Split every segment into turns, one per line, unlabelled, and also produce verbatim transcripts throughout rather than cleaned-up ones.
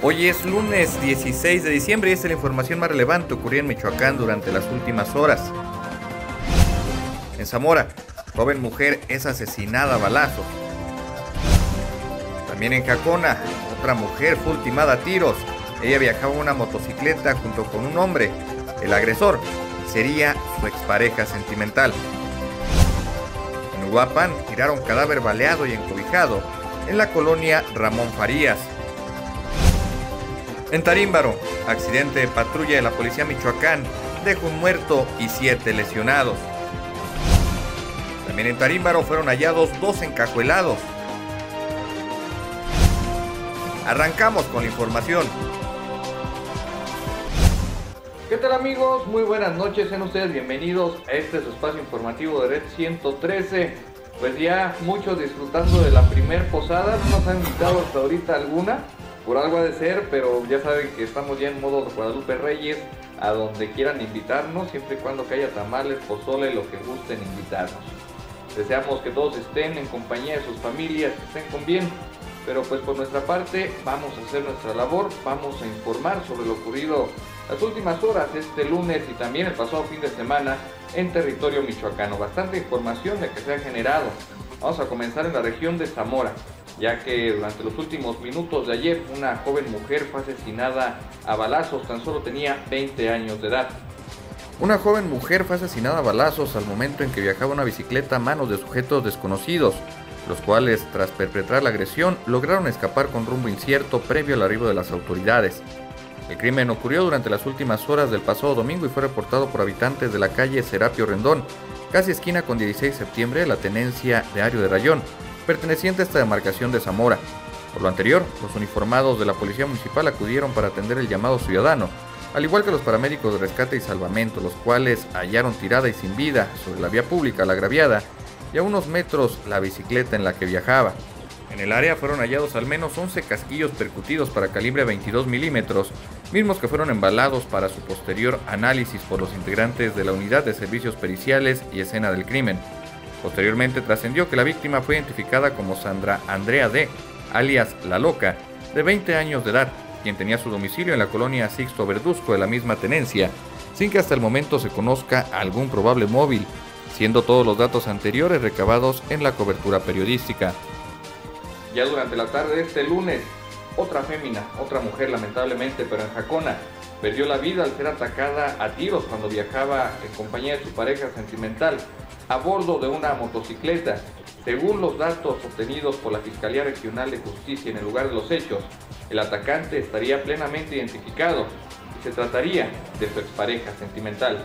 Hoy es lunes dieciséis de diciembre y esta es la información más relevante ocurrida en Michoacán durante las últimas horas. En Zamora, joven mujer es asesinada a balazos. También en Jacona, otra mujer fue ultimada a tiros. Ella viajaba en una motocicleta junto con un hombre. El agresor sería su expareja sentimental. En Uruapan, tiraron cadáver baleado y encobijado en la colonia Ramón Farías. En Tarímbaro, accidente de patrulla de la policía Michoacán dejó un muerto y siete lesionados. También en Tarímbaro fueron hallados dos encajuelados. Arrancamos con la información. ¿Qué tal, amigos? Muy buenas noches, sean ustedes bienvenidos a este su espacio informativo de Red ciento trece. Pues ya muchos disfrutando de la primer posada, no nos han invitado hasta ahorita alguna. Por algo ha de ser, pero ya saben que estamos ya en modo Guadalupe Reyes, a donde quieran invitarnos, siempre y cuando que haya tamales, pozole, lo que gusten invitarnos. Deseamos que todos estén en compañía de sus familias, que estén con bien, pero pues por nuestra parte vamos a hacer nuestra labor, vamos a informar sobre lo ocurrido las últimas horas, este lunes y también el pasado fin de semana en territorio michoacano. Bastante información de que se ha generado. Vamos a comenzar en la región de Zamora, ya que durante los últimos minutos de ayer una joven mujer fue asesinada a balazos, tan solo tenía veinte años de edad. Una joven mujer fue asesinada a balazos al momento en que viajaba una bicicleta a manos de sujetos desconocidos, los cuales, tras perpetrar la agresión, lograron escapar con rumbo incierto previo al arribo de las autoridades. El crimen ocurrió durante las últimas horas del pasado domingo y fue reportado por habitantes de la calle Serapio Rendón, casi esquina con dieciséis de septiembre, de la tenencia de Ario de Rayón, perteneciente a esta demarcación de Zamora. Por lo anterior, los uniformados de la Policía Municipal acudieron para atender el llamado ciudadano, al igual que los paramédicos de rescate y salvamento, los cuales hallaron tirada y sin vida sobre la vía pública la agraviada y a unos metros la bicicleta en la que viajaba. En el área fueron hallados al menos once casquillos percutidos para calibre veintidós milímetros, mismos que fueron embalados para su posterior análisis por los integrantes de la Unidad de Servicios Periciales y Escena del Crimen. Posteriormente trascendió que la víctima fue identificada como Sandra Andrea D., alias La Loca, de veinte años de edad, quien tenía su domicilio en la colonia Sixto Verduzco de la misma tenencia, sin que hasta el momento se conozca algún probable móvil, siendo todos los datos anteriores recabados en la cobertura periodística. Ya durante la tarde de este lunes, otra fémina, otra mujer lamentablemente, pero en Jacona, perdió la vida al ser atacada a tiros cuando viajaba en compañía de su pareja sentimental a bordo de una motocicleta. Según los datos obtenidos por la Fiscalía Regional de Justicia en el lugar de los hechos, el atacante estaría plenamente identificado y se trataría de su expareja sentimental.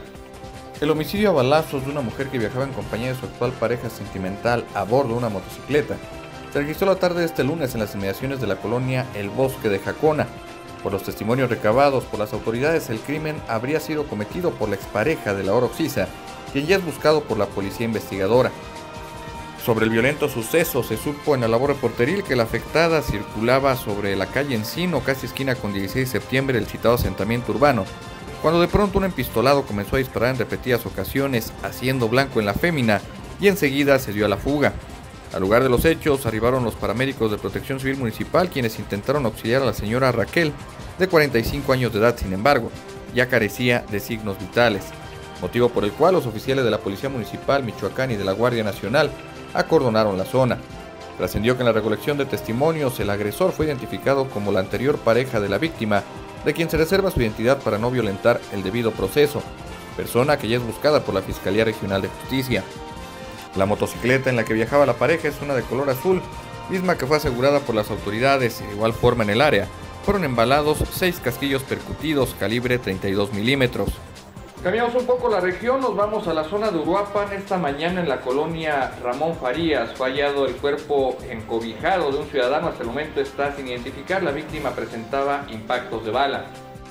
El homicidio a balazos de una mujer que viajaba en compañía de su actual pareja sentimental a bordo de una motocicleta se registró la tarde de este lunes en las inmediaciones de la colonia El Bosque de Jacona. Por los testimonios recabados por las autoridades, el crimen habría sido cometido por la expareja de la ahora occisa, quien ya es buscado por la policía investigadora. Sobre el violento suceso se supo en la labor reporteril que la afectada circulaba sobre la calle Encino, casi esquina con dieciséis de septiembre del citado asentamiento urbano, cuando de pronto un empistolado comenzó a disparar en repetidas ocasiones, haciendo blanco en la fémina, y enseguida se dio a la fuga. Al lugar de los hechos arribaron los paramédicos de Protección Civil Municipal, quienes intentaron auxiliar a la señora Raquel, de cuarenta y cinco años de edad. Sin embargo, ya carecía de signos vitales, motivo por el cual los oficiales de la Policía Municipal Michoacán y de la Guardia Nacional acordonaron la zona. Trascendió que en la recolección de testimonios el agresor fue identificado como la anterior pareja de la víctima, de quien se reserva su identidad para no violentar el debido proceso, persona que ya es buscada por la Fiscalía Regional de Justicia. La motocicleta en la que viajaba la pareja es una de color azul, misma que fue asegurada por las autoridades. De igual forma, en el área fueron embalados seis casquillos percutidos calibre treinta y dos milímetros. Cambiamos un poco la región, nos vamos a la zona de Uruapan. Esta mañana en la colonia Ramón Farías fue hallado el cuerpo encobijado de un ciudadano. Hasta el momento está sin identificar. La víctima presentaba impactos de bala.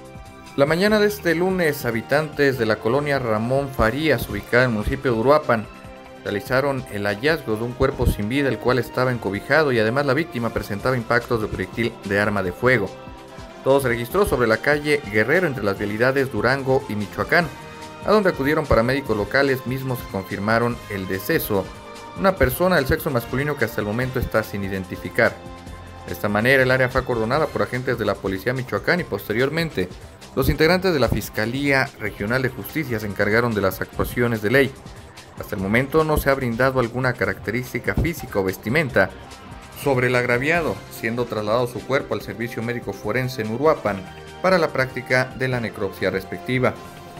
La mañana de este lunes, habitantes de la colonia Ramón Farías, ubicada en el municipio de Uruapan, realizaron el hallazgo de un cuerpo sin vida, el cual estaba encobijado, y además la víctima presentaba impactos de proyectil de arma de fuego. Todo se registró sobre la calle Guerrero, entre las vialidades Durango y Michoacán, a donde acudieron paramédicos locales, mismos que confirmaron el deceso, una persona del sexo masculino que hasta el momento está sin identificar. De esta manera, el área fue acordonada por agentes de la Policía Michoacán y posteriormente, los integrantes de la Fiscalía Regional de Justicia se encargaron de las actuaciones de ley. Hasta el momento no se ha brindado alguna característica física o vestimenta sobre el agraviado, siendo trasladado su cuerpo al servicio médico forense en Uruapan para la práctica de la necropsia respectiva.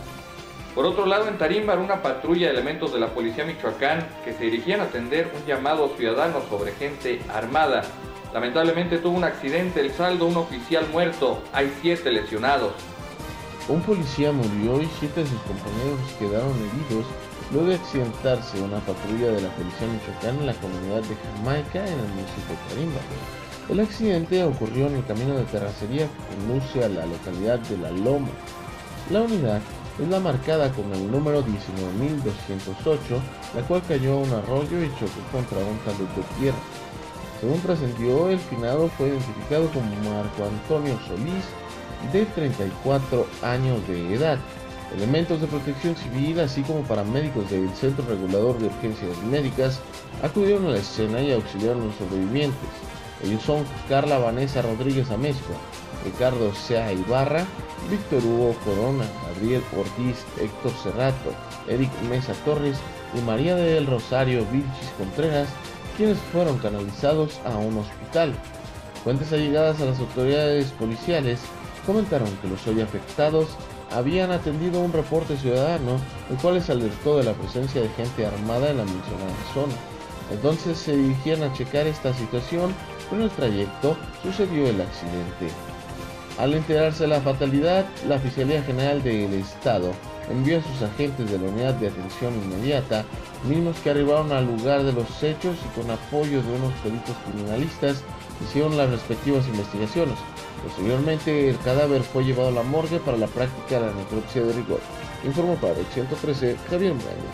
Por otro lado, en Tarímbaro, una patrulla de elementos de la Policía Michoacán que se dirigían a atender un llamado ciudadano sobre gente armada. Lamentablemente tuvo un accidente, el saldo, un oficial muerto, hay siete lesionados.
Un policía murió y siete de sus compañeros quedaron heridos luego de accidentarse una patrulla de la Policía Michoacán en la comunidad de Jamaica en el municipio de Tarímbaro. El accidente ocurrió en el camino de terracería que conduce a la localidad de La Loma. La unidad es la marcada con el número diecinueve mil doscientos ocho, la cual cayó a un arroyo y chocó contra un talud de tierra. Según trascendió, el finado fue identificado como Marco Antonio Solís, de treinta y cuatro años de edad. Elementos de protección civil, así como paramédicos del Centro Regulador de Urgencias Médicas, acudieron a la escena y auxiliaron a los sobrevivientes. Ellos son Carla Vanessa Rodríguez Amezcua, Ricardo Sea Ibarra, Víctor Hugo Corona, Gabriel Ortiz, Héctor Cerrato, Eric Mesa Torres y María del Rosario Vilchis Contreras, quienes fueron canalizados a un hospital. Fuentes allegadas a las autoridades policiales comentaron que los hoy afectados habían atendido un reporte ciudadano, el cual les alertó de la presencia de gente armada en la mencionada zona. Entonces se dirigían a checar esta situación, pero en el trayecto sucedió el accidente. Al enterarse de la fatalidad, la Fiscalía General del Estado envió a sus agentes de la Unidad de Atención Inmediata, mismos que arribaron al lugar de los hechos y con apoyo de unos peritos criminalistas hicieron las respectivas investigaciones. Posteriormente, el cadáver fue llevado a la morgue para la práctica de la necropsia de rigor. Informó para el ciento trece, Javier Magaña.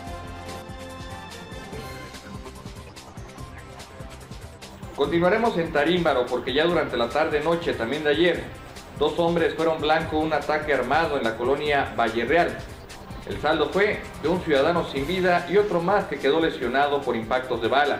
Continuaremos en Tarímbaro porque ya durante la tarde-noche también de ayer, dos hombres fueron blanco de un ataque armado en la colonia Valle Real. El saldo fue de un ciudadano sin vida y otro más que quedó lesionado por impactos de bala.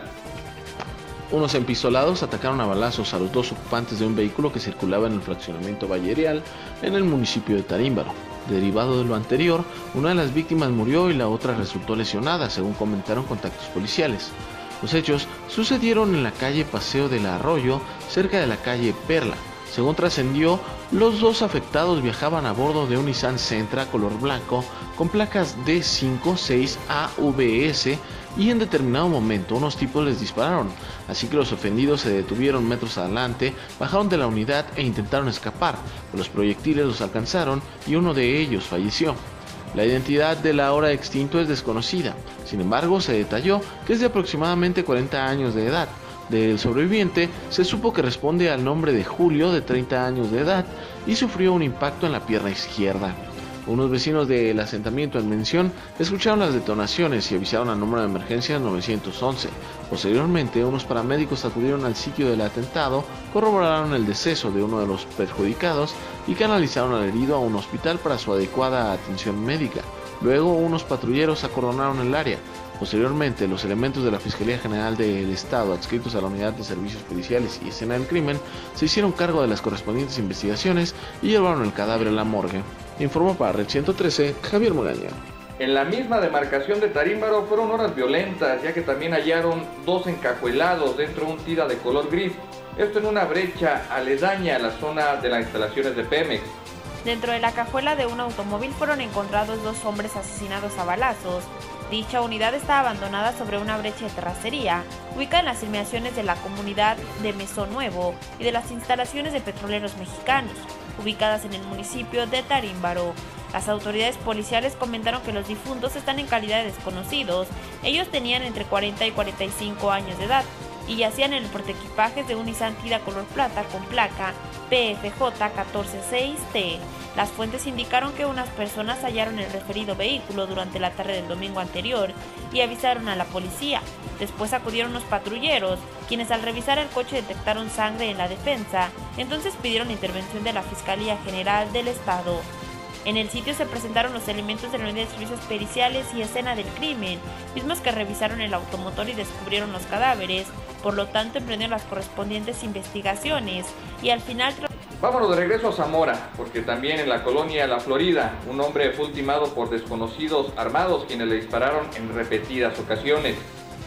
Unos empistolados atacaron a balazos a los dos ocupantes de un vehículo que circulaba en el fraccionamiento Valle Real en el municipio de Tarímbaro. Derivado de lo anterior, una de las víctimas murió y la otra resultó lesionada, según comentaron contactos policiales. Los hechos sucedieron en la calle Paseo del Arroyo, cerca de la calle Perla. Según trascendió, los dos afectados viajaban a bordo de un Nissan Sentra color blanco con placas D cinco seis A V S y en determinado momento unos tipos les dispararon, así que los ofendidos se detuvieron metros adelante, bajaron de la unidad e intentaron escapar, pero los proyectiles los alcanzaron y uno de ellos falleció. La identidad del ahora extinto es desconocida, sin embargo se detalló que es de aproximadamente cuarenta años de edad. Del sobreviviente se supo que responde al nombre de Julio, de treinta años de edad, y sufrió un impacto en la pierna izquierda. Unos vecinos del asentamiento en mención escucharon las detonaciones y avisaron al número de emergencias nueve once. Posteriormente, unos paramédicos acudieron al sitio del atentado, corroboraron el deceso de uno de los perjudicados y canalizaron al herido a un hospital para su adecuada atención médica. Luego, unos patrulleros acordonaron el área. Posteriormente, los elementos de la Fiscalía General del Estado, adscritos a la Unidad de Servicios Periciales y Escena del Crimen, se hicieron cargo de las correspondientes investigaciones y llevaron el cadáver a la morgue. Informó para Red ciento trece, Javier Moraña.
En la misma demarcación de Tarímbaro fueron horas violentas, ya que también hallaron dos encajuelados dentro de un tira de color gris. Esto en una brecha aledaña a la zona de las instalaciones de Pemex.
Dentro de la cajuela de un automóvil fueron encontrados dos hombres asesinados a balazos. Dicha unidad está abandonada sobre una brecha de terracería, ubicada en las inmediaciones de la comunidad de Mesón Nuevo y de las instalaciones de Petroleros Mexicanos, ubicadas en el municipio de Tarímbaro. Las autoridades policiales comentaron que los difuntos están en calidad de desconocidos. Ellos tenían entre cuarenta y cuarenta y cinco años de edad y yacían en el portaequipajes de un Nissan Tida color plata con placa P F J catorce seis T. Las fuentes indicaron que unas personas hallaron el referido vehículo durante la tarde del domingo anterior y avisaron a la policía. Después acudieron los patrulleros, quienes al revisar el coche detectaron sangre en la defensa, entonces pidieron la intervención de la Fiscalía General del Estado. En el sitio se presentaron los elementos de la unidad de servicios periciales y escena del crimen, mismos que revisaron el automotor y descubrieron los cadáveres, por lo tanto emprendieron las correspondientes investigaciones y al final...
Vámonos de regreso a Zamora, porque también en la colonia La Florida, un hombre fue ultimado por desconocidos armados quienes le dispararon en repetidas ocasiones.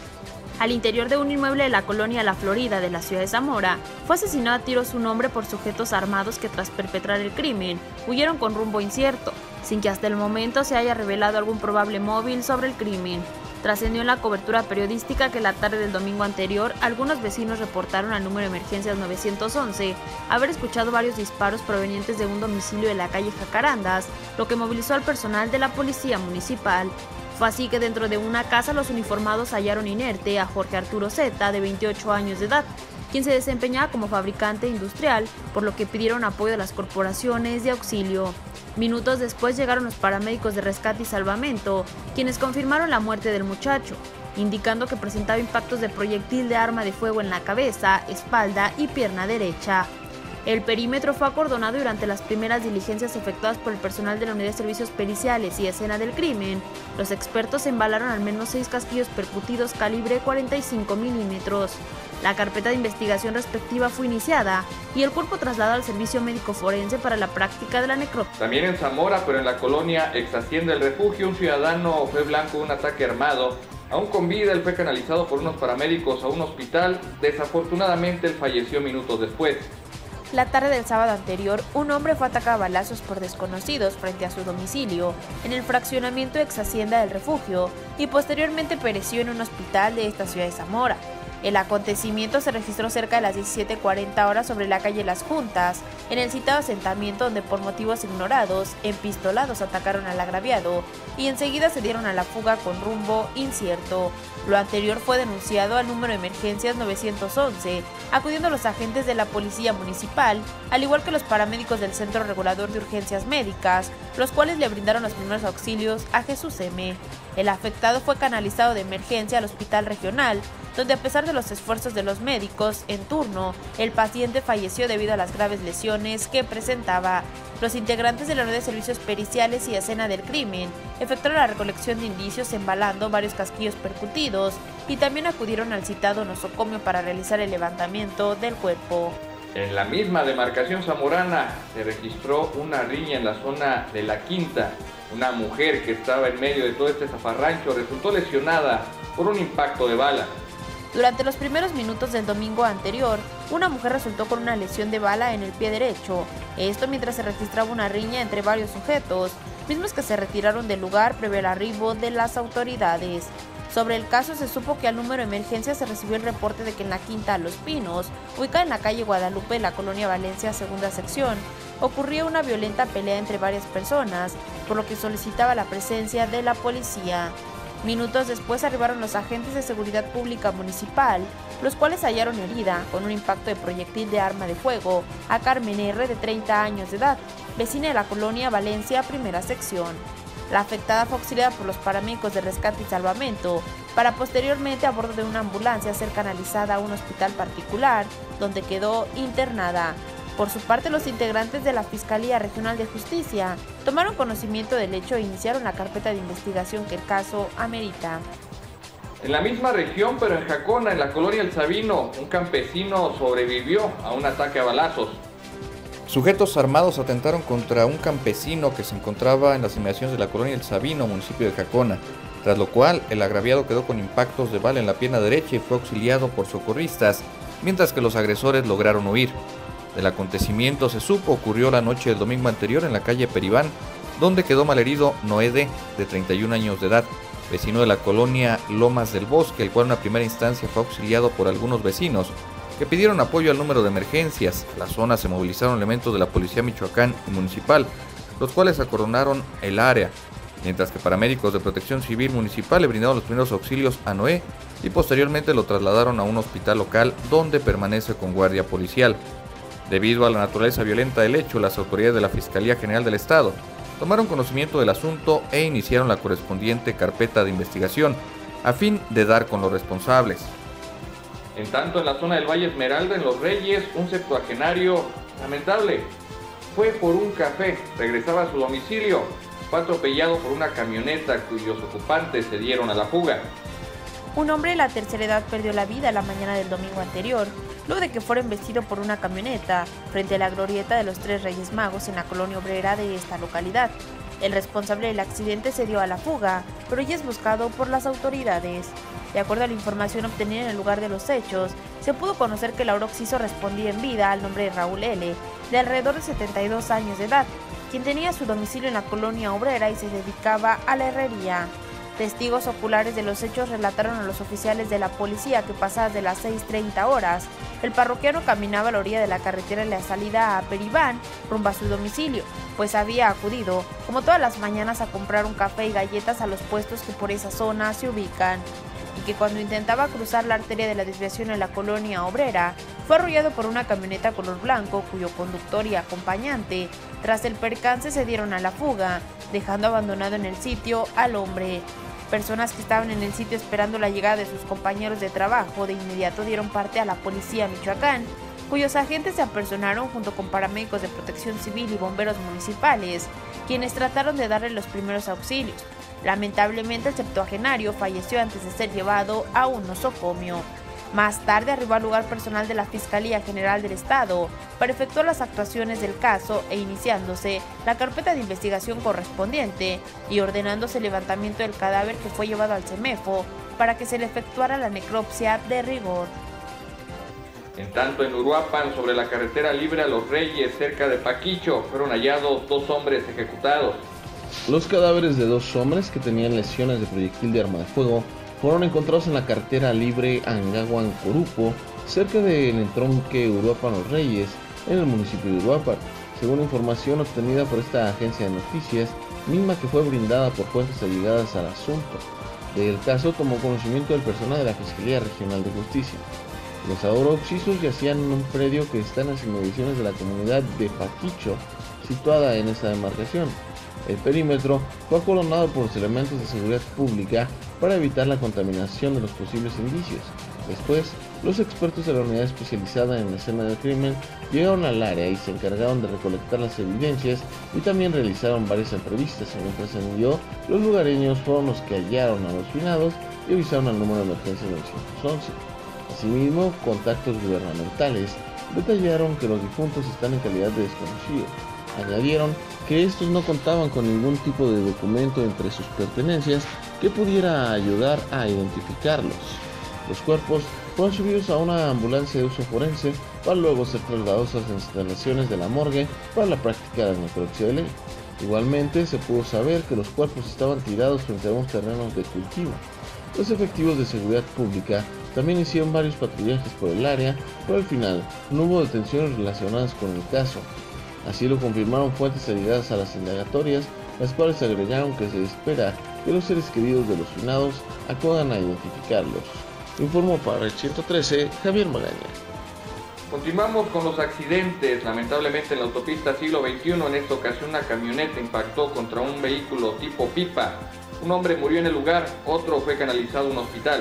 Al interior de un inmueble de la colonia La Florida de la ciudad de Zamora, fue asesinado a tiros un hombre por sujetos armados que tras perpetrar el crimen, huyeron con rumbo incierto, sin que hasta el momento se haya revelado algún probable móvil sobre el crimen. Trascendió en la cobertura periodística que la tarde del domingo anterior, algunos vecinos reportaron al número de emergencias nueve once haber escuchado varios disparos provenientes de un domicilio de la calle Jacarandas, lo que movilizó al personal de la policía municipal. Fue así que dentro de una casa los uniformados hallaron inerte a Jorge Arturo Zeta, de veintiocho años de edad, quien se desempeñaba como fabricante industrial, por lo que pidieron apoyo de las corporaciones de auxilio. Minutos después llegaron los paramédicos de rescate y salvamento, quienes confirmaron la muerte del muchacho, indicando que presentaba impactos de proyectil de arma de fuego en la cabeza, espalda y pierna derecha. El perímetro fue acordonado durante las primeras diligencias efectuadas por el personal de la Unidad de Servicios Periciales y Escena del Crimen. Los expertos embalaron al menos seis casquillos percutidos calibre cuarenta y cinco milímetros. La carpeta de investigación respectiva fue iniciada y el cuerpo trasladado al servicio médico forense para la práctica de la necropsia.
También en Zamora, pero en la colonia ex Hacienda del Refugio, un ciudadano fue blanco de un ataque armado. Aún con vida, él fue canalizado por unos paramédicos a un hospital. Desafortunadamente, él falleció minutos después.
La tarde del sábado anterior, un hombre fue atacado a balazos por desconocidos frente a su domicilio, en el fraccionamiento ex Hacienda del Refugio, y posteriormente pereció en un hospital de esta ciudad de Zamora. El acontecimiento se registró cerca de las diecisiete cuarenta horas sobre la calle Las Juntas, en el citado asentamiento donde por motivos ignorados, empistolados atacaron al agraviado y enseguida se dieron a la fuga con rumbo incierto. Lo anterior fue denunciado al número de emergencias nueve once, acudiendo los agentes de la Policía Municipal, al igual que los paramédicos del Centro Regulador de Urgencias Médicas, los cuales le brindaron los primeros auxilios a Jesús M. El afectado fue canalizado de emergencia al Hospital Regional, donde a pesar de los esfuerzos de los médicos en turno, el paciente falleció debido a las graves lesiones que presentaba. Los integrantes de la Unidad de Servicios Periciales y Escena del Crimen efectuaron la recolección de indicios embalando varios casquillos percutidos y también acudieron al citado nosocomio para realizar el levantamiento del cuerpo.
En la misma demarcación zamorana se registró una riña en la zona de La Quinta. Una mujer que estaba en medio de todo este zafarrancho resultó lesionada por un impacto de bala.
Durante los primeros minutos del domingo anterior, una mujer resultó con una lesión de bala en el pie derecho, esto mientras se registraba una riña entre varios sujetos, mismos que se retiraron del lugar previo al arribo de las autoridades. Sobre el caso se supo que al número de emergencia se recibió el reporte de que en la Quinta Los Pinos, ubicada en la calle Guadalupe de la colonia Valencia, segunda sección, ocurrió una violenta pelea entre varias personas, por lo que solicitaba la presencia de la policía. Minutos después arribaron los agentes de seguridad pública municipal, los cuales hallaron herida, con un impacto de proyectil de arma de fuego, a Carmen R., de treinta años de edad, vecina de la colonia Valencia, primera sección. La afectada fue auxiliada por los paramédicos de rescate y salvamento, para posteriormente a bordo de una ambulancia ser canalizada a un hospital particular, donde quedó internada. Por su parte, los integrantes de la Fiscalía Regional de Justicia tomaron conocimiento del hecho e iniciaron la carpeta de investigación que el caso amerita.
En la misma región, pero en Jacona, en la colonia El Sabino, un campesino sobrevivió a un ataque a balazos.
Sujetos armados atentaron contra un campesino que se encontraba en las inmediaciones de la colonia El Sabino, municipio de Jacona, tras lo cual el agraviado quedó con impactos de bala en la pierna derecha y fue auxiliado por socorristas, mientras que los agresores lograron huir. El acontecimiento, se supo, ocurrió la noche del domingo anterior en la calle Peribán, donde quedó malherido Noé D., de treinta y un años de edad, vecino de la colonia Lomas del Bosque, el cual en una primera instancia fue auxiliado por algunos vecinos que pidieron apoyo al número de emergencias. En la zona se movilizaron elementos de la Policía Michoacán y Municipal, los cuales acordonaron el área, mientras que paramédicos de Protección Civil Municipal le brindaron los primeros auxilios a Noé y posteriormente lo trasladaron a un hospital local donde permanece con guardia policial. Debido a la naturaleza violenta del hecho, las autoridades de la Fiscalía General del Estado tomaron conocimiento del asunto e iniciaron la correspondiente carpeta de investigación a fin de dar con los responsables.
En tanto, en la zona del Valle Esmeralda, en Los Reyes, un septuagenario lamentable fue por un café, regresaba a su domicilio, fue atropellado por una camioneta cuyos ocupantes se dieron a la fuga.
Un hombre de la tercera edad perdió la vida la mañana del domingo anterior, luego de que fuera embestido por una camioneta frente a la glorieta de los Tres Reyes Magos en la colonia obrera de esta localidad. El responsable del accidente se dio a la fuga, pero ya es buscado por las autoridades. De acuerdo a la información obtenida en el lugar de los hechos, se pudo conocer que Lauro Oxiso respondía en vida al nombre de Raúl L., de alrededor de setenta y dos años de edad, quien tenía su domicilio en la colonia obrera y se dedicaba a la herrería. Testigos oculares de los hechos relataron a los oficiales de la policía que pasadas de las seis treinta horas, el parroquiano caminaba a la orilla de la carretera en la salida a Peribán, rumbo a su domicilio, pues había acudido, como todas las mañanas, a comprar un café y galletas a los puestos que por esa zona se ubican, y que cuando intentaba cruzar la arteria de la desviación en la colonia obrera, fue arrollado por una camioneta color blanco cuyo conductor y acompañante, tras el percance, se dieron a la fuga, dejando abandonado en el sitio al hombre. Personas que estaban en el sitio esperando la llegada de sus compañeros de trabajo de inmediato dieron parte a la policía Michoacán, cuyos agentes se apersonaron junto con paramédicos de protección civil y bomberos municipales, quienes trataron de darle los primeros auxilios. Lamentablemente el septuagenario falleció antes de ser llevado a un nosocomio. Más tarde arribó al lugar personal de la Fiscalía General del Estado para efectuar las actuaciones del caso e iniciándose la carpeta de investigación correspondiente y ordenándose el levantamiento del cadáver que fue llevado al CEMEFO para que se le efectuara la necropsia de rigor.
En tanto, en Uruapan, sobre la carretera libre a Los Reyes, cerca de Paquicho, fueron hallados dos hombres ejecutados.
Los cadáveres de dos hombres que tenían lesiones de proyectil de arma de fuego fueron encontrados en la carretera libre Angahuan-Corupo, cerca del entronque Uruapan-Los Reyes, en el municipio de Uruapan, según información obtenida por esta agencia de noticias, misma que fue brindada por fuentes allegadas al asunto. Del caso tomó conocimiento el personal de la Fiscalía Regional de Justicia. Los Oxisos yacían en un predio que está en las inmediaciones de la comunidad de Paquicho, situada en esta demarcación. El perímetro fue acordonado por los elementos de seguridad pública para evitar la contaminación de los posibles indicios. Después, los expertos de la unidad especializada en la escena del crimen llegaron al área y se encargaron de recolectar las evidencias y también realizaron varias entrevistas. Mientras se midió, los lugareños fueron los que hallaron a los finados y avisaron al número de emergencia nueve once. Asimismo, contactos gubernamentales detallaron que los difuntos están en calidad de desconocidos. Añadieron que estos no contaban con ningún tipo de documento entre sus pertenencias que pudiera ayudar a identificarlos. Los cuerpos fueron subidos a una ambulancia de uso forense para luego ser trasladados a las instalaciones de la morgue para la práctica de la necropsia de ley. Igualmente se pudo saber que los cuerpos estaban tirados frente a unos terrenos de cultivo. Los efectivos de seguridad pública también hicieron varios patrullajes por el área, pero al final no hubo detenciones relacionadas con el caso. Así lo confirmaron fuentes allegadas a las indagatorias, las cuales agregaron que se espera que los seres queridos de los finados acudan a identificarlos. Informó para el ciento trece, Javier Magaña.
Continuamos con los accidentes. Lamentablemente en la autopista siglo veintiuno, en esta ocasión una camioneta impactó contra un vehículo tipo pipa. Un hombre murió en el lugar, otro fue canalizado a un hospital.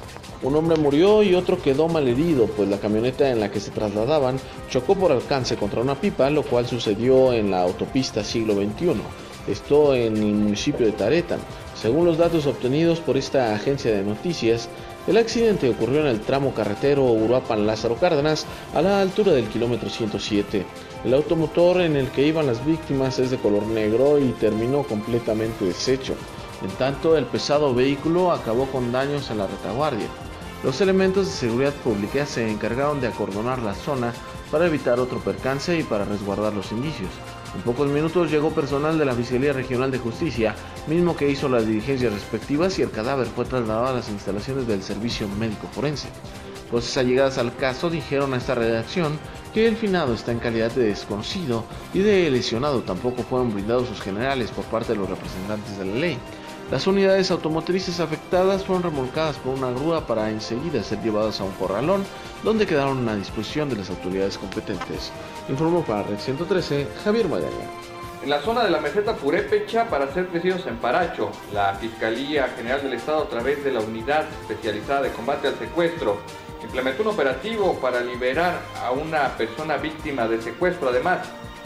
Un hombre murió y otro quedó malherido, pues la camioneta en la que se trasladaban chocó por alcance contra una pipa, lo cual sucedió en la autopista siglo veintiuno. Esto en el municipio de Taretán. Según los datos obtenidos por esta agencia de noticias, el accidente ocurrió en el tramo carretero Uruapan-Lázaro Cárdenas, a la altura del kilómetro ciento siete. El automotor en el que iban las víctimas es de color negro y terminó completamente deshecho. En tanto, el pesado vehículo acabó con daños en la retaguardia. Los elementos de seguridad pública se encargaron de acordonar la zona para evitar otro percance y para resguardar los indicios. En pocos minutos llegó personal de la Fiscalía Regional de Justicia, mismo que hizo las diligencias respectivas, y el cadáver fue trasladado a las instalaciones del Servicio Médico Forense. Voces allegadas al caso dijeron a esta redacción que el finado está en calidad de desconocido y de lesionado. Tampoco fueron brindados sus generales por parte de los representantes de la ley. Las unidades automotrices afectadas fueron remolcadas por una grúa para enseguida ser llevadas a un corralón, donde quedaron a disposición de las autoridades competentes. Informó para Red ciento trece, Javier Magaña.
En la zona de la meseta Purépecha, para ser precisos en Paracho, la Fiscalía General del Estado, a través de la Unidad Especializada de Combate al Secuestro, implementó un operativo para liberar a una persona víctima de secuestro. Además,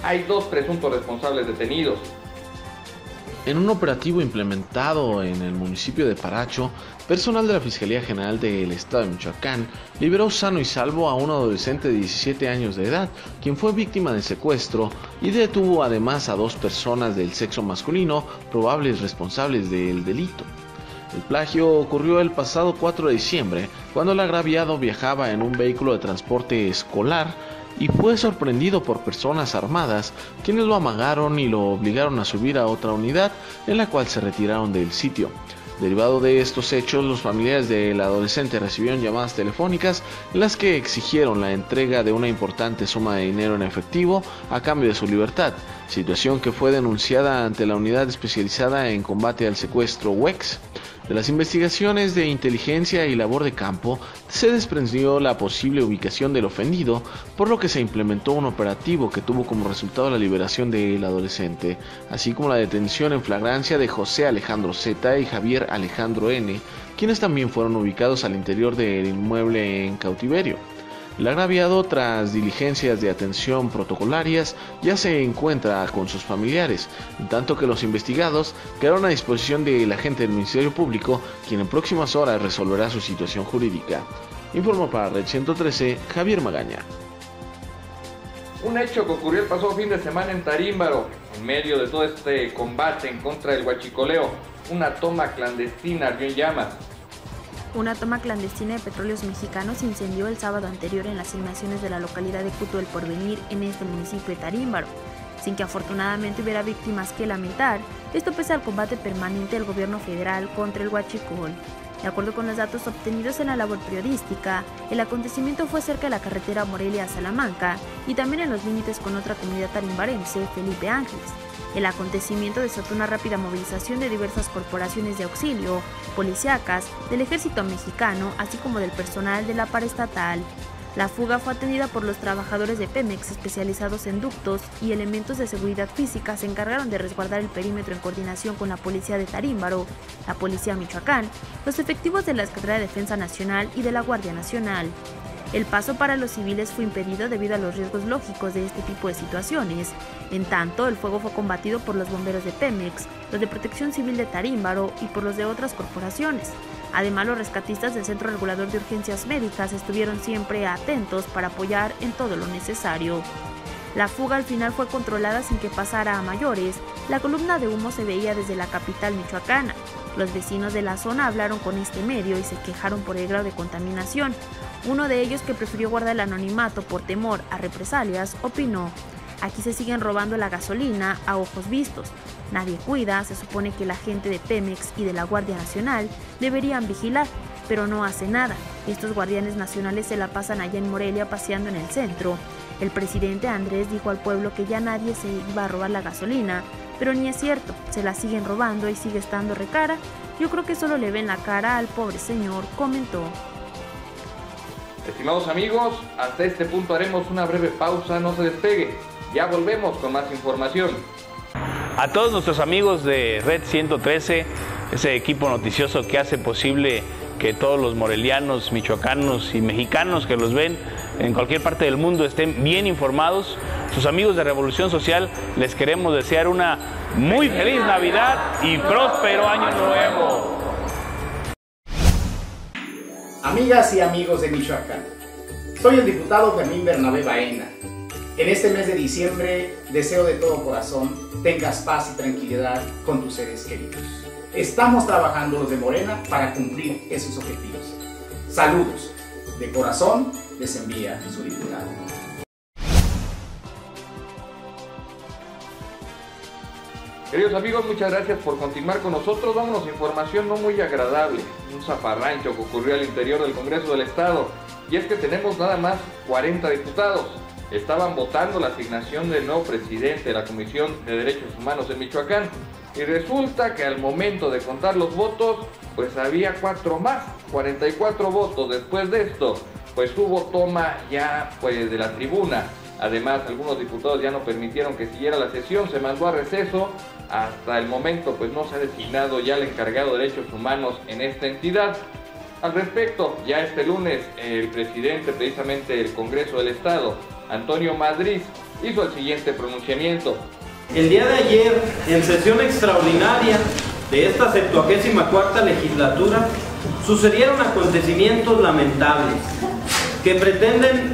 hay dos presuntos responsables detenidos.
En un operativo implementado en el municipio de Paracho, personal de la Fiscalía General del Estado de Michoacán liberó sano y salvo a un adolescente de diecisiete años de edad, quien fue víctima de secuestro, y detuvo además a dos personas del sexo masculino, probables responsables del delito. El plagio ocurrió el pasado cuatro de diciembre, cuando el agraviado viajaba en un vehículo de transporte escolar y fue sorprendido por personas armadas, quienes lo amagaron y lo obligaron a subir a otra unidad, en la cual se retiraron del sitio. Derivado de estos hechos, los familiares del adolescente recibieron llamadas telefónicas en las que exigieron la entrega de una importante suma de dinero en efectivo a cambio de su libertad, situación que fue denunciada ante la Unidad Especializada en Combate al Secuestro U E X. De las investigaciones de inteligencia y labor de campo, se desprendió la posible ubicación del ofendido, por lo que se implementó un operativo que tuvo como resultado la liberación del adolescente, así como la detención en flagrancia de José Alejandro Z y Javier Alejandro N, quienes también fueron ubicados al interior del inmueble en cautiverio. El agraviado, tras diligencias de atención protocolarias, ya se encuentra con sus familiares, en tanto que los investigados quedaron a disposición del agente del Ministerio Público, quien en próximas horas resolverá su situación jurídica. Informó para Red ciento trece, Javier Magaña.
Un hecho que ocurrió el pasado fin de semana en Tarímbaro, en medio de todo este combate en contra del huachicoleo, una toma clandestina ardió en llamas.
Una toma clandestina de petróleos mexicanos se incendió el sábado anterior en las inmediaciones de la localidad de Cuto del Porvenir, en este municipio de Tarímbaro, sin que afortunadamente hubiera víctimas que lamentar, esto pese al combate permanente del gobierno federal contra el huachicol. De acuerdo con los datos obtenidos en la labor periodística, el acontecimiento fue cerca de la carretera Morelia-Salamanca y también en los límites con otra comunidad tarimbarense, Felipe Ángeles. El acontecimiento desató una rápida movilización de diversas corporaciones de auxilio, policíacas, del ejército mexicano, así como del personal de la paraestatal. La fuga fue atendida por los trabajadores de Pemex especializados en ductos y elementos de seguridad física se encargaron de resguardar el perímetro en coordinación con la policía de Tarímbaro, la policía Michoacán, los efectivos de la Escuadra de Defensa Nacional y de la Guardia Nacional. El paso para los civiles fue impedido debido a los riesgos lógicos de este tipo de situaciones. En tanto, el fuego fue combatido por los bomberos de Pemex, los de Protección Civil de Tarímbaro y por los de otras corporaciones. Además, los rescatistas del Centro Regulador de Urgencias Médicas estuvieron siempre atentos para apoyar en todo lo necesario. La fuga al final fue controlada sin que pasara a mayores. La columna de humo se veía desde la capital michoacana. Los vecinos de la zona hablaron con este medio y se quejaron por el grado de contaminación. Uno de ellos, que prefirió guardar el anonimato por temor a represalias, opinó: aquí se siguen robando la gasolina a ojos vistos. Nadie cuida, se supone que la gente de Pemex y de la Guardia Nacional deberían vigilar, pero no hace nada. Estos guardianes nacionales se la pasan allá en Morelia paseando en el centro. El presidente Andrés dijo al pueblo que ya nadie se iba a robar la gasolina, pero ni es cierto, se la siguen robando y sigue estando recara. Yo creo que solo le ven la cara al pobre señor, comentó.
Estimados amigos, hasta este punto haremos una breve pausa, no se despegue, ya volvemos con más información.
A todos nuestros amigos de Red ciento trece, ese equipo noticioso que hace posible que todos los morelianos, michoacanos y mexicanos que los ven en cualquier parte del mundo estén bien informados, sus amigos de Revolución Social, les queremos desear una muy feliz Navidad y próspero Año Nuevo.
Amigas y amigos de Michoacán, soy el diputado Fermín Bernabé Baena. En este mes de diciembre deseo de todo corazón tengas paz y tranquilidad con tus seres queridos. Estamos trabajando los de Morena para cumplir esos objetivos. Saludos. De corazón les envía su diputado.
Queridos amigos, muchas gracias por continuar con nosotros. Vámonos a información no muy agradable, un zafarrancho que ocurrió al interior del Congreso del Estado. Y es que tenemos nada más cuarenta diputados. Estaban votando la asignación del nuevo presidente de la Comisión de Derechos Humanos en Michoacán. Y resulta que al momento de contar los votos, pues había cuatro más, cuarenta y cuatro votos. Después de esto, pues hubo toma ya pues de la tribuna. Además, algunos diputados ya no permitieron que siguiera la sesión, se mandó a receso. Hasta el momento, pues no se ha designado ya el encargado de derechos humanos en esta entidad. Al respecto, ya este lunes, el presidente precisamente del Congreso del Estado, Antonio Madriz, hizo el siguiente pronunciamiento.
El día de ayer, en sesión extraordinaria de esta septuagésima cuarta legislatura, sucedieron acontecimientos lamentables que pretenden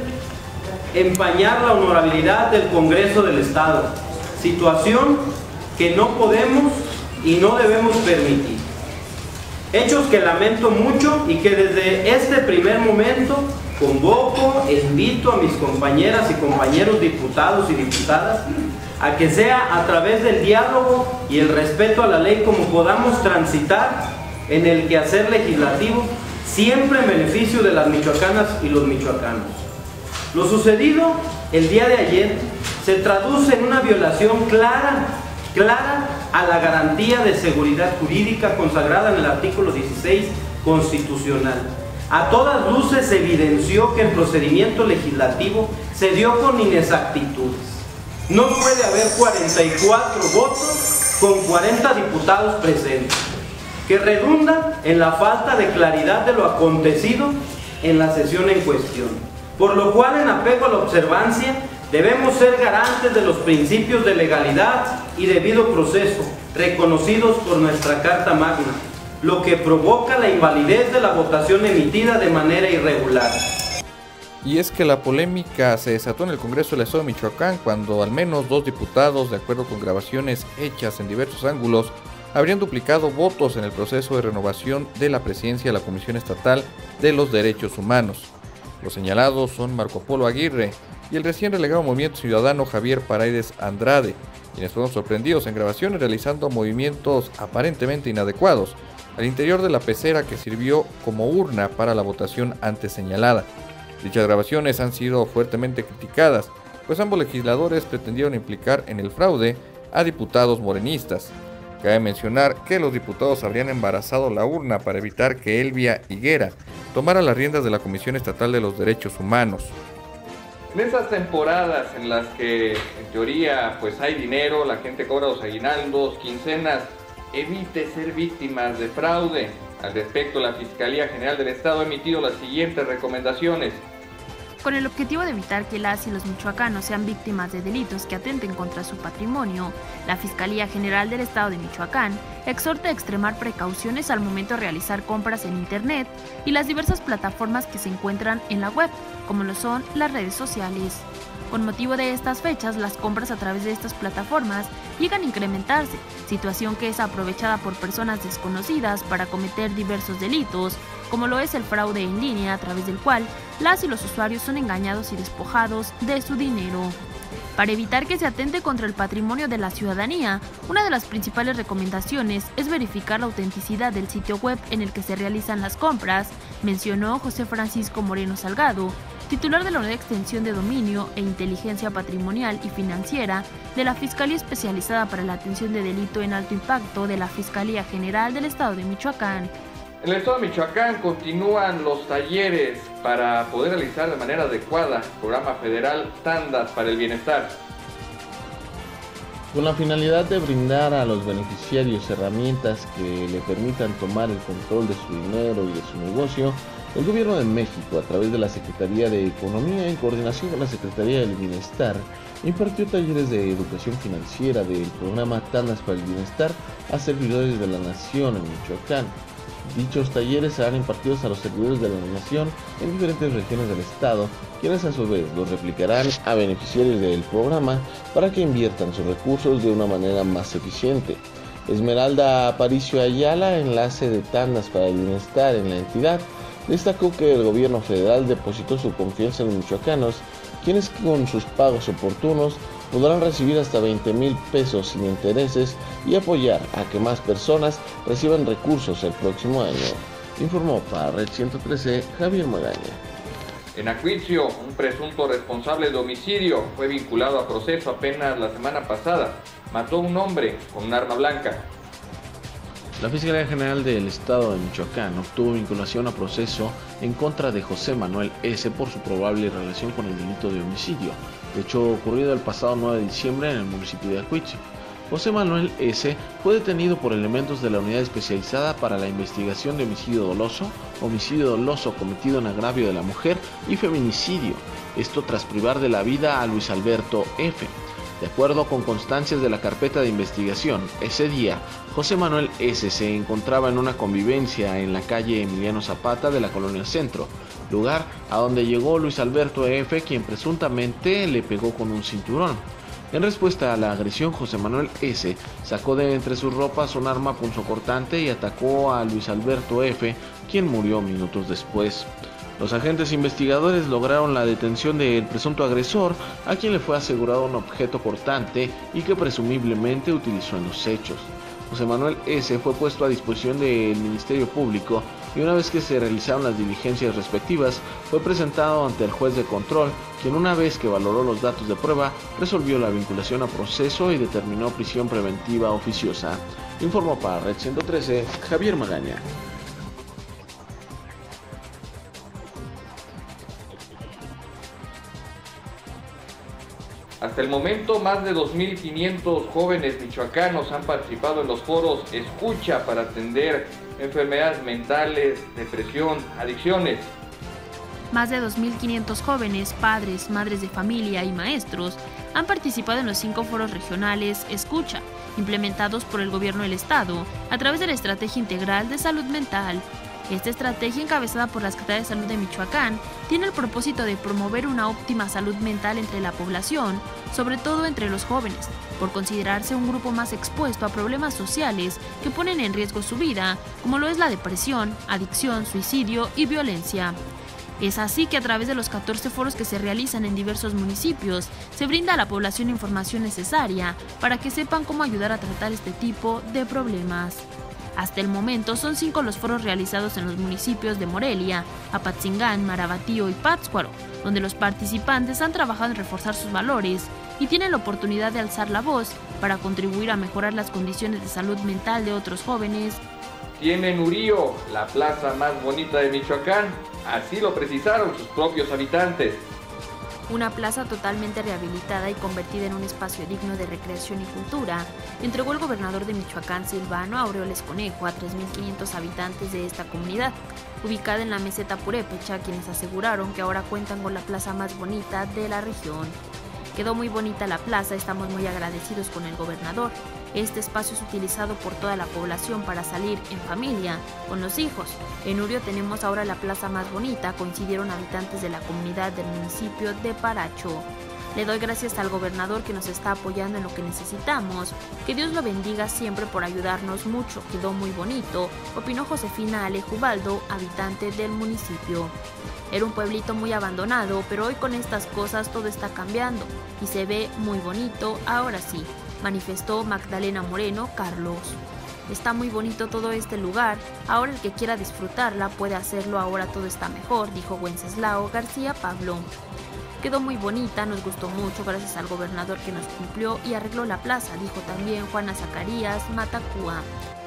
empañar la honorabilidad del Congreso del Estado, situación que no podemos y no debemos permitir. Hechos que lamento mucho y que desde este primer momento convoco e invito a mis compañeras y compañeros diputados y diputadas a que sea a través del diálogo y el respeto a la ley como podamos transitar en el quehacer legislativo, siempre en beneficio de las michoacanas y los michoacanos. Lo sucedido el día de ayer se traduce en una violación clara, clara a la garantía de seguridad jurídica consagrada en el artículo dieciséis constitucional. A todas luces se evidenció que el procedimiento legislativo se dio con inexactitudes. No puede haber cuarenta y cuatro votos con cuarenta diputados presentes, que redunda en la falta de claridad de lo acontecido en la sesión en cuestión, por lo cual, en apego a la observancia, debemos ser garantes de los principios de legalidad y debido proceso reconocidos por nuestra Carta Magna, lo que provoca la invalidez de la votación emitida de manera irregular.
Y es que la polémica se desató en el Congreso del Estado de Michoacán cuando al menos dos diputados, de acuerdo con grabaciones hechas en diversos ángulos, habrían duplicado votos en el proceso de renovación de la presidencia de la Comisión Estatal de los Derechos Humanos. Los señalados son Marco Polo Aguirre y el recién relegado Movimiento Ciudadano Javier Paredes Andrade, quienes fueron sorprendidos en grabaciones realizando movimientos aparentemente inadecuados al interior de la pecera que sirvió como urna para la votación antes señalada. Dichas grabaciones han sido fuertemente criticadas, pues ambos legisladores pretendieron implicar en el fraude a diputados morenistas. Cabe mencionar que los diputados habrían embarazado la urna para evitar que Elvia Higuera tomara las riendas de la Comisión Estatal de los Derechos Humanos.
En esas temporadas en las que en teoría pues hay dinero, la gente cobra los aguinaldos, quincenas, evite ser víctimas de fraude. Al respecto, la Fiscalía General del Estado ha emitido las siguientes recomendaciones.
Con el objetivo de evitar que las y los michoacanos sean víctimas de delitos que atenten contra su patrimonio, la Fiscalía General del Estado de Michoacán exhorta a extremar precauciones al momento de realizar compras en Internet y las diversas plataformas que se encuentran en la web, como lo son las redes sociales. Con motivo de estas fechas, las compras a través de estas plataformas llegan a incrementarse, situación que es aprovechada por personas desconocidas para cometer diversos delitos, como lo es el fraude en línea, a través del cual las y los usuarios son engañados y despojados de su dinero. Para evitar que se atente contra el patrimonio de la ciudadanía, una de las principales recomendaciones es verificar la autenticidad del sitio web en el que se realizan las compras, mencionó José Francisco Moreno Salgado, titular de la Unidad de Extensión de Dominio e Inteligencia Patrimonial y Financiera de la Fiscalía Especializada para la Atención de Delito en Alto Impacto de la Fiscalía General del Estado de Michoacán.
En el Estado de Michoacán continúan los talleres para poder realizar de manera adecuada el programa federal Tandas para el Bienestar.
Con la finalidad de brindar a los beneficiarios herramientas que le permitan tomar el control de su dinero y de su negocio, el Gobierno de México, a través de la Secretaría de Economía, en coordinación con la Secretaría del Bienestar, impartió talleres de educación financiera del programa Tandas para el Bienestar a servidores de la Nación en Michoacán. Dichos talleres serán impartidos a los servidores de la Nación en diferentes regiones del estado, quienes a su vez los replicarán a beneficiarios del programa para que inviertan sus recursos de una manera más eficiente. Esmeralda Aparicio Ayala, enlace de Tandas para el Bienestar en la entidad, destacó que el gobierno federal depositó su confianza en los michoacanos, quienes con sus pagos oportunos podrán recibir hasta veinte mil pesos sin intereses y apoyar a que más personas reciban recursos el próximo año. Informó para Red ciento trece Javier Magaña.
En Acuitzio, un presunto responsable de homicidio fue vinculado a proceso apenas la semana pasada. Mató a un hombre con un arma blanca.
La Fiscalía General del Estado de Michoacán obtuvo vinculación a proceso en contra de José Manuel S. por su probable relación con el delito de homicidio, hecho ocurrido el pasado nueve de diciembre en el municipio de Acuitzio. José Manuel S. fue detenido por elementos de la Unidad Especializada para la Investigación de Homicidio Doloso, homicidio doloso cometido en agravio de la mujer y feminicidio, esto tras privar de la vida a Luis Alberto F. De acuerdo con constancias de la carpeta de investigación, ese día, José Manuel S. se encontraba en una convivencia en la calle Emiliano Zapata de la Colonia Centro, lugar a donde llegó Luis Alberto F., quien presuntamente le pegó con un cinturón. En respuesta a la agresión, José Manuel S. sacó de entre sus ropas un arma punzocortante y atacó a Luis Alberto F., quien murió minutos después. Los agentes investigadores lograron la detención del presunto agresor, a quien le fue asegurado un objeto cortante y que presumiblemente utilizó en los hechos. José Manuel S. fue puesto a disposición del Ministerio Público y una vez que se realizaron las diligencias respectivas, fue presentado ante el juez de control, quien una vez que valoró los datos de prueba, resolvió la vinculación a proceso y determinó prisión preventiva oficiosa. Informó para Red ciento trece, Javier Magaña.
Hasta el momento, más de dos mil quinientos jóvenes michoacanos han participado en los foros Escucha para atender enfermedades mentales, depresión, adicciones.
Más de dos mil quinientos jóvenes, padres, madres de familia y maestros han participado en los cinco foros regionales Escucha, implementados por el Gobierno del Estado a través de la Estrategia Integral de Salud Mental. Esta estrategia, encabezada por la Secretaría de Salud de Michoacán, tiene el propósito de promover una óptima salud mental entre la población, sobre todo entre los jóvenes, por considerarse un grupo más expuesto a problemas sociales que ponen en riesgo su vida, como lo es la depresión, adicción, suicidio y violencia. Es así que a través de los catorce foros que se realizan en diversos municipios, se brinda a la población información necesaria para que sepan cómo ayudar a tratar este tipo de problemas. Hasta el momento son cinco los foros realizados en los municipios de Morelia, Apatzingán, Marabatío y Pátzcuaro, donde los participantes han trabajado en reforzar sus valores y tienen la oportunidad de alzar la voz para contribuir a mejorar las condiciones de salud mental de otros jóvenes.
Tiene en Urío, la plaza más bonita de Michoacán, así lo precisaron sus propios habitantes.
Una plaza totalmente rehabilitada y convertida en un espacio digno de recreación y cultura, entregó el gobernador de Michoacán, Silvano Aureoles Conejo, a tres mil quinientos habitantes de esta comunidad, ubicada en la meseta Purépecha, quienes aseguraron que ahora cuentan con la plaza más bonita de la región. Quedó muy bonita la plaza, estamos muy agradecidos con el gobernador. Este espacio es utilizado por toda la población para salir en familia, con los hijos. En Urio tenemos ahora la plaza más bonita, coincidieron habitantes de la comunidad del municipio de Paracho. Le doy gracias al gobernador que nos está apoyando en lo que necesitamos. Que Dios lo bendiga siempre por ayudarnos mucho. Quedó muy bonito, opinó Josefina Alejubaldo, habitante del municipio. Era un pueblito muy abandonado, pero hoy con estas cosas todo está cambiando y se ve muy bonito ahora sí, manifestó Magdalena Moreno Carlos. Está muy bonito todo este lugar, ahora el que quiera disfrutarla puede hacerlo, ahora todo está mejor, dijo Wenceslao García Pablo. Quedó muy bonita, nos gustó mucho gracias al gobernador que nos cumplió y arregló la plaza, dijo también Juana Zacarías Matacúa.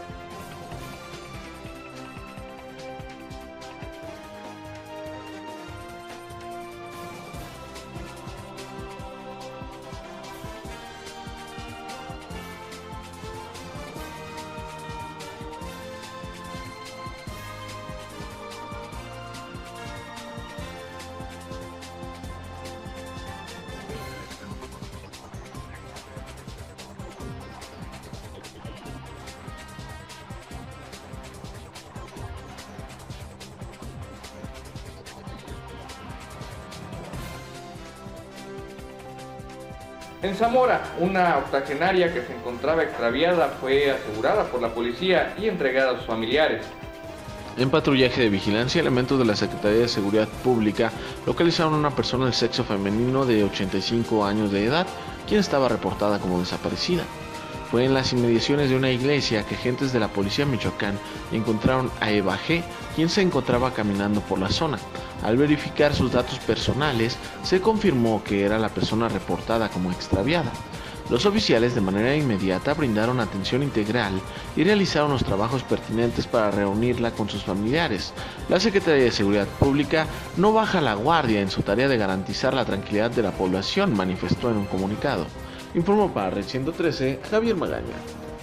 En Zamora, una octogenaria que se encontraba extraviada fue asegurada por la policía y entregada a sus familiares.
En patrullaje de vigilancia, elementos de la Secretaría de Seguridad Pública localizaron a una persona del sexo femenino de ochenta y cinco años de edad, quien estaba reportada como desaparecida. Fue en las inmediaciones de una iglesia que agentes de la Policía Michoacán encontraron a Eva G., quien se encontraba caminando por la zona. Al verificar sus datos personales, se confirmó que era la persona reportada como extraviada. Los oficiales de manera inmediata brindaron atención integral y realizaron los trabajos pertinentes para reunirla con sus familiares. La Secretaría de Seguridad Pública no baja la guardia en su tarea de garantizar la tranquilidad de la población, manifestó en un comunicado. Informó para Red ciento trece, Javier Magaña.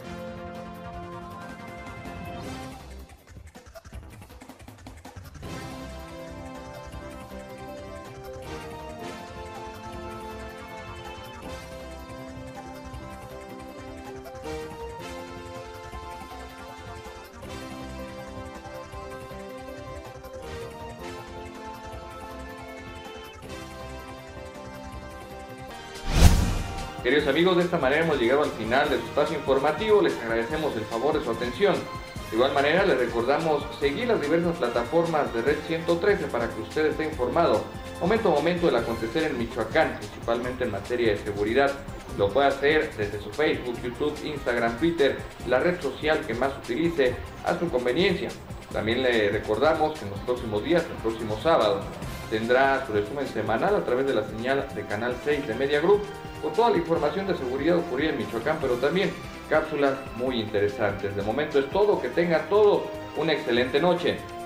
Queridos amigos, de esta manera hemos llegado al final de su espacio informativo. Les agradecemos el favor de su atención. De igual manera, les recordamos seguir las diversas plataformas de Red ciento trece para que usted esté informado momento a momento del acontecer en Michoacán, principalmente en materia de seguridad. Lo puede hacer desde su Facebook, YouTube, Instagram, Twitter, la red social que más utilice a su conveniencia. También le recordamos que en los próximos días, el próximo sábado, tendrá su resumen semanal a través de la señal de Canal seis de Media Group, con toda la información de seguridad ocurrida en Michoacán, pero también cápsulas muy interesantes. De momento es todo, que tengan todos una excelente noche.